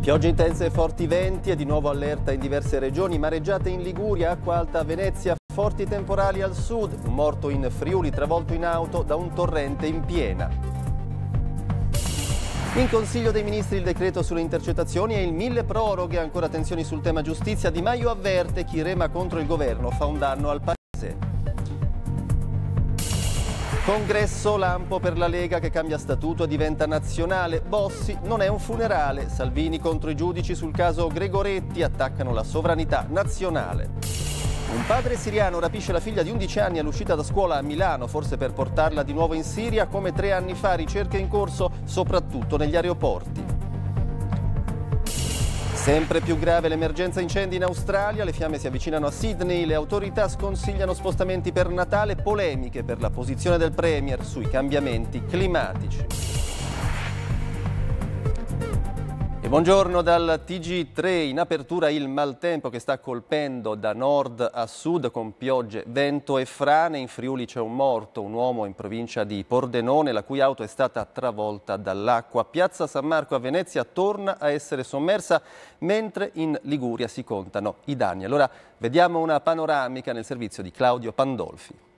Piogge intense e forti venti e di nuovo allerta in diverse regioni, mareggiate in Liguria, acqua alta a Venezia, forti temporali al sud, un morto in Friuli travolto in auto da un torrente in piena. In Consiglio dei Ministri il decreto sulle intercettazioni e il mille proroghe, ancora tensioni sul tema giustizia. Di Maio avverte: chi rema contro il governo fa un danno al paese. Congresso lampo per la Lega che cambia statuto e diventa nazionale. Bossi non è un funerale. Salvini contro i giudici sul caso Gregoretti, attaccano la sovranità nazionale. Un padre siriano rapisce la figlia di 11 anni all'uscita da scuola a Milano, forse per portarla di nuovo in Siria. Come 3 anni fa, ricerche in corso soprattutto negli aeroporti. Sempre più grave l'emergenza incendi in Australia, le fiamme si avvicinano a Sydney, le autorità sconsigliano spostamenti per Natale, polemiche per la posizione del Premier sui cambiamenti climatici. E buongiorno dal TG3, in apertura il maltempo che sta colpendo da nord a sud con piogge, vento e frane. In Friuli c'è un morto, un uomo in provincia di Pordenone, la cui auto è stata travolta dall'acqua. Piazza San Marco a Venezia torna a essere sommersa, mentre in Liguria si contano i danni. Allora vediamo una panoramica nel servizio di Claudio Pandolfi.